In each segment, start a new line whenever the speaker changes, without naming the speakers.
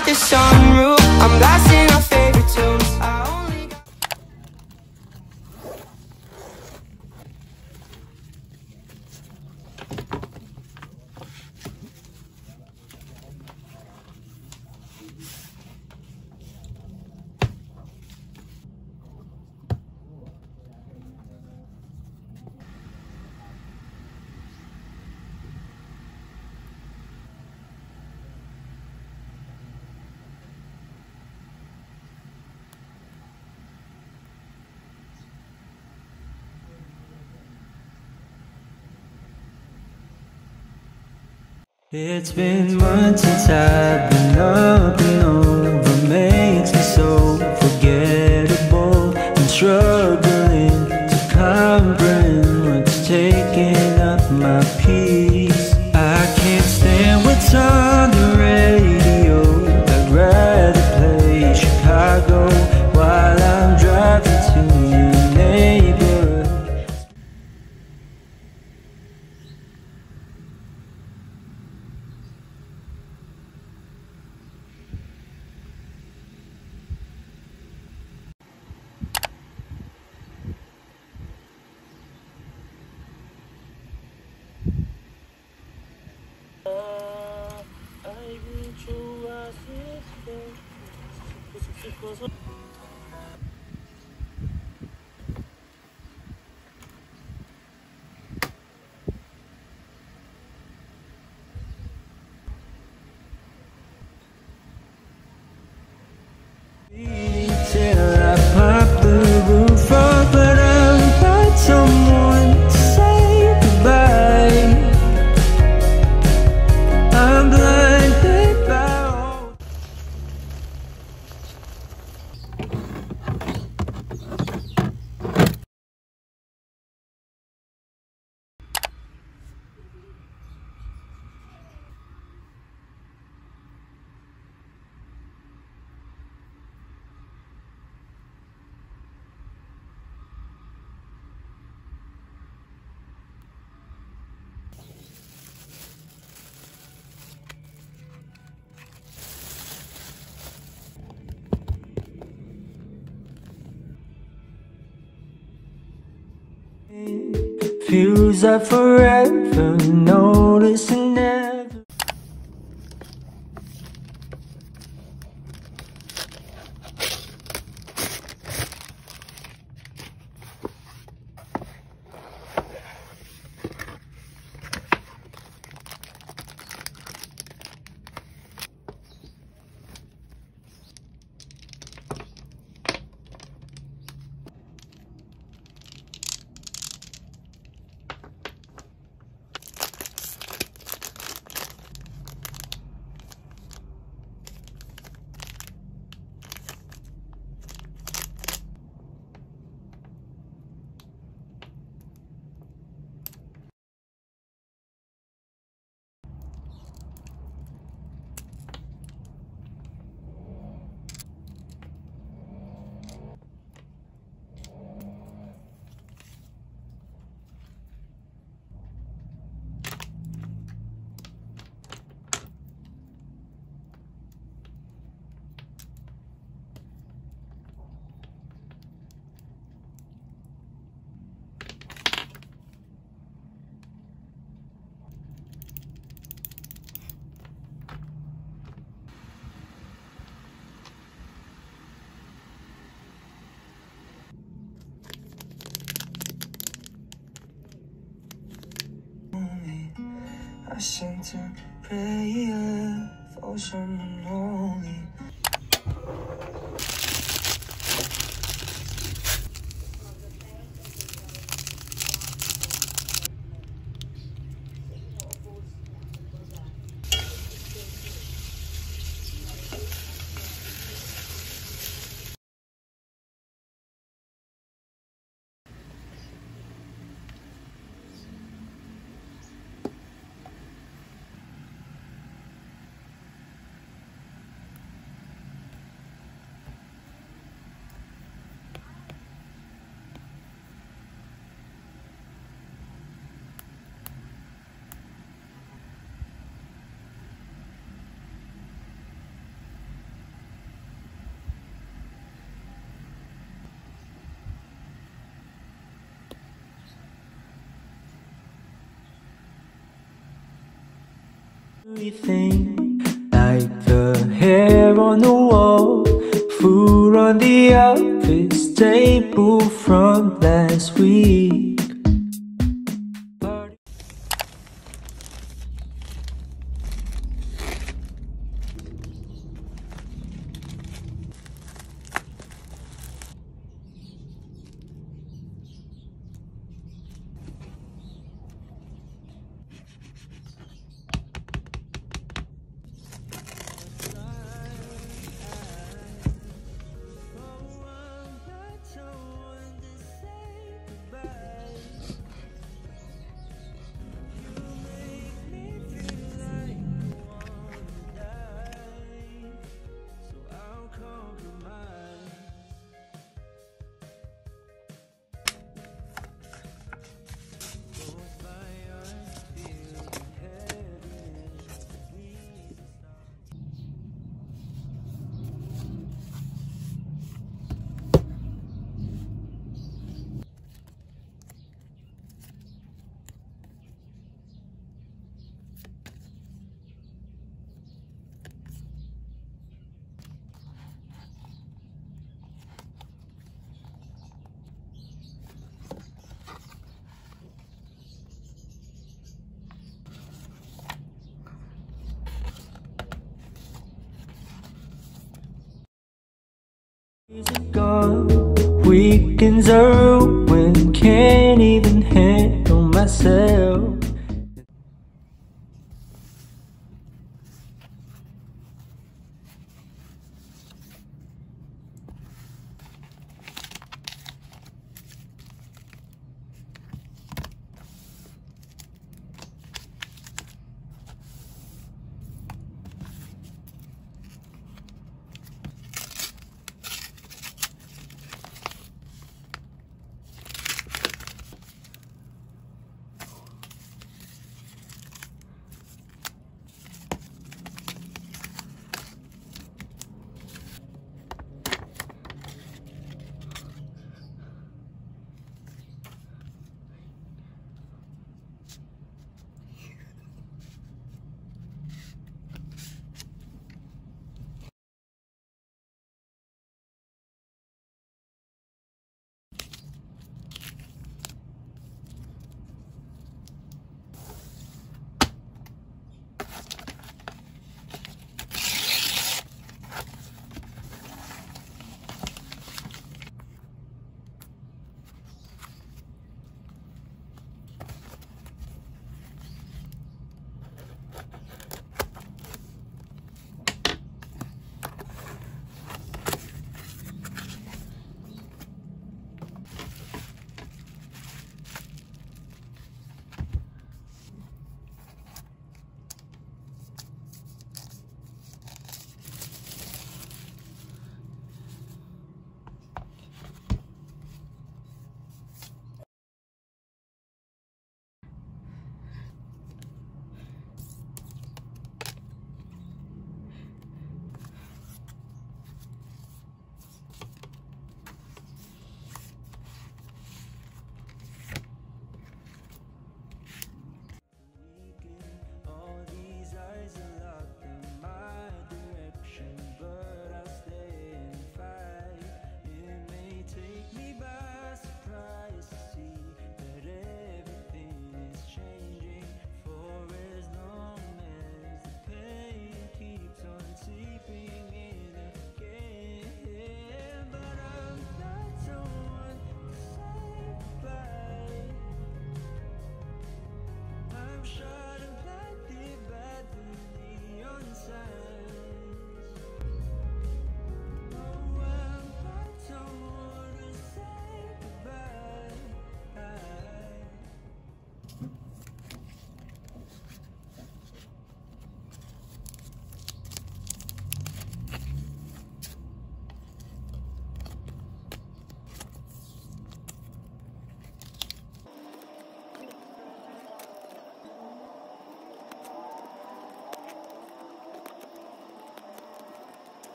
out the sunroof, I'm blasting our favorite tunes. I only got
It's been months since I've been up and over, makes me so forgettable. I'm struggling to comprehend what's taking up my peace. I can't stand what's on the radio, I'd rather play Chicago while I'm driving to your neighborhood. Till I pop the roof off, but I'm not someone to say goodbye. I'm blinded by all. Feels like forever, noticing never. I sent a prayer for someone holy. Everything like the hair on the wall, food on the office table from last week. Weekends are ruined, can't even handle myself.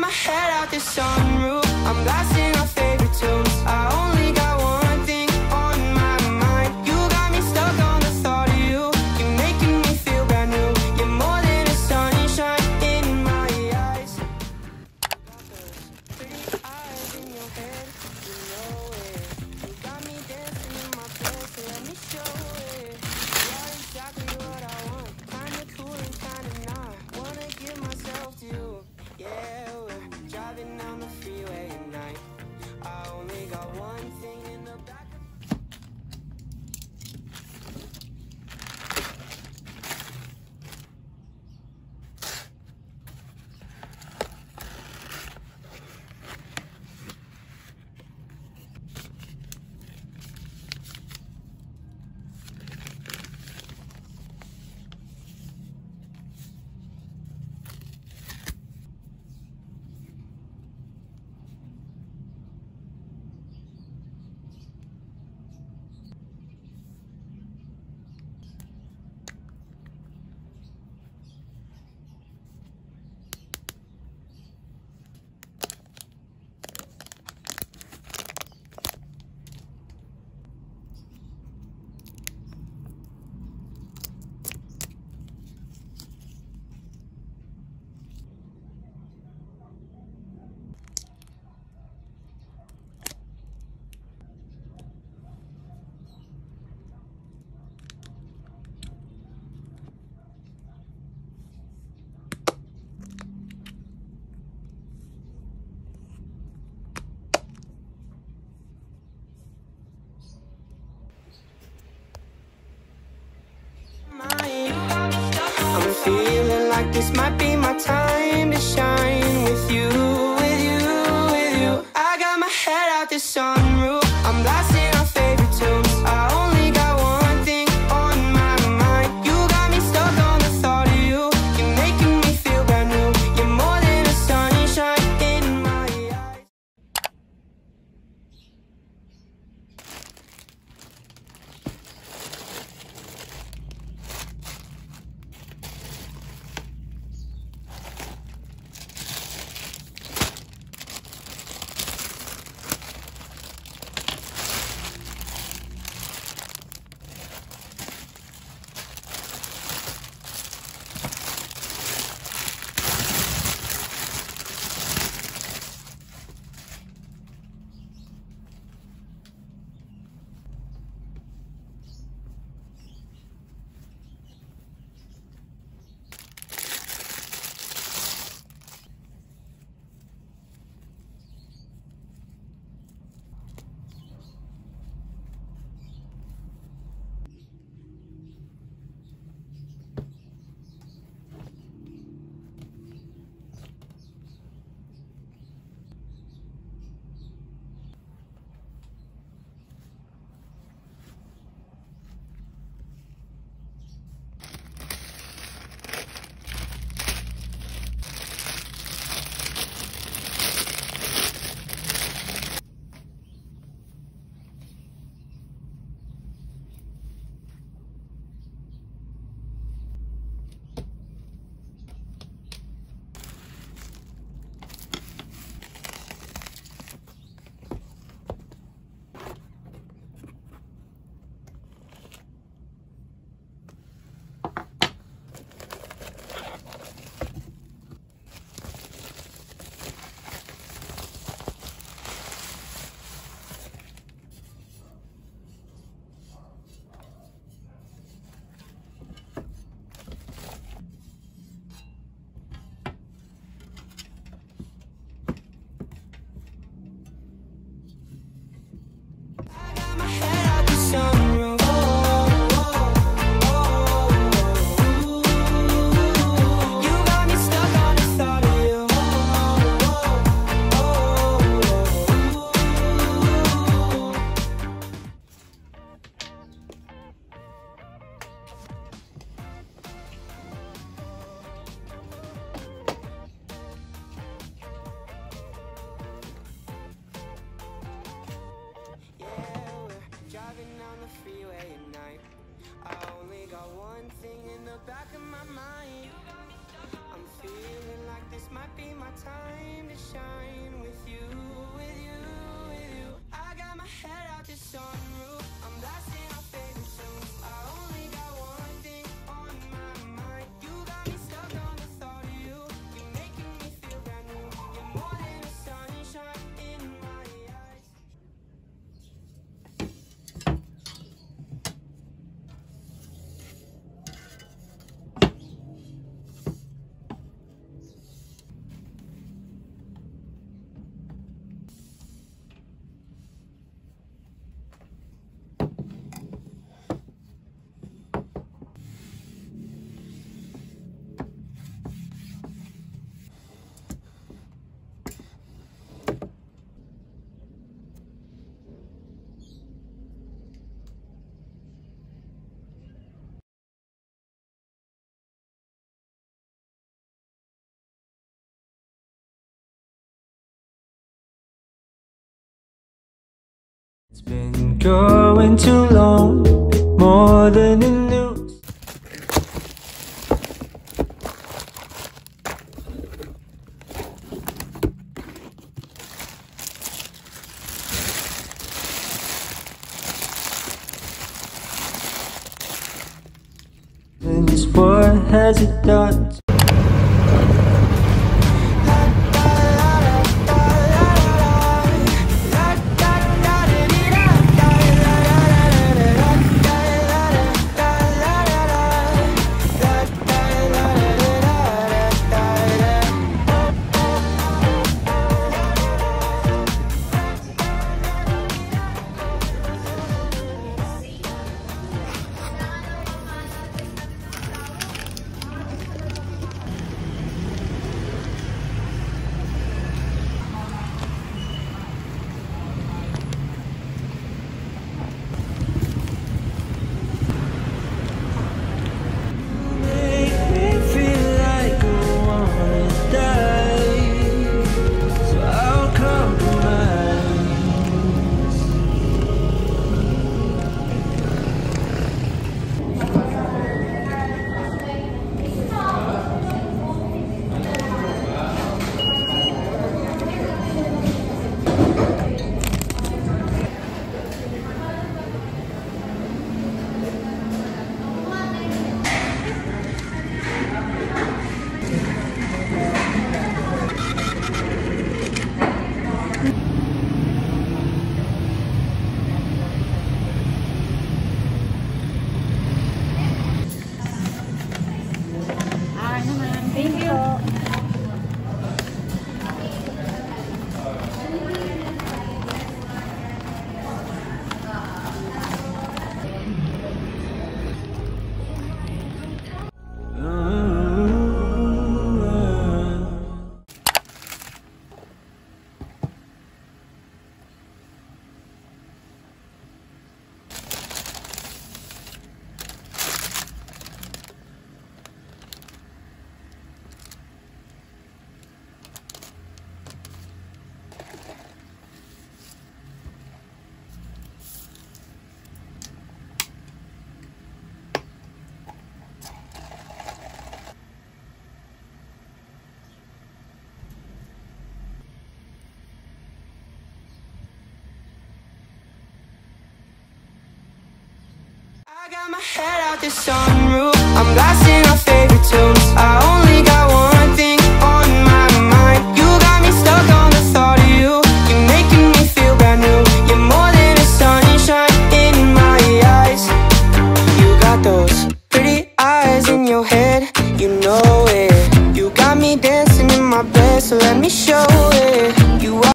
my head out the sunroof. I'm blasting our favorite tunes. I only got one thing on my mind. You got me stuck on the thought of you. You're making me feel brand new. You're more than a sunshine in my eyes. Got those pretty eyes in your head, you know it. You got me dancing in my place, so let me show it. You are exactly what I want. Kinda cool and kinda not. Wanna give myself to you. Yeah, we're driving down the freeway at night. I only got one thing in the back of I'm feeling like this might be my time to shine with you, with you, with you. I got my head out the sunroof. I'm blasting our favorite tunes. I only got one thing on my mind. You got me stuck on the thought of you. You're making me feel brand new. You're more than a sunshine in my eyes. back of my mind. I'm feeling like this might be my time to shine with you, with you, with you. I got my head out the sunroof, I'm blasting our favorite tunes. I only got one thing on my mind. You got me stuck on the thought of you. You're making me feel brand new. You're more than a sunshine in my eyes.
It's been going too long, more than the news. And this boy has it done.
I got my head out the sunroof, I'm blasting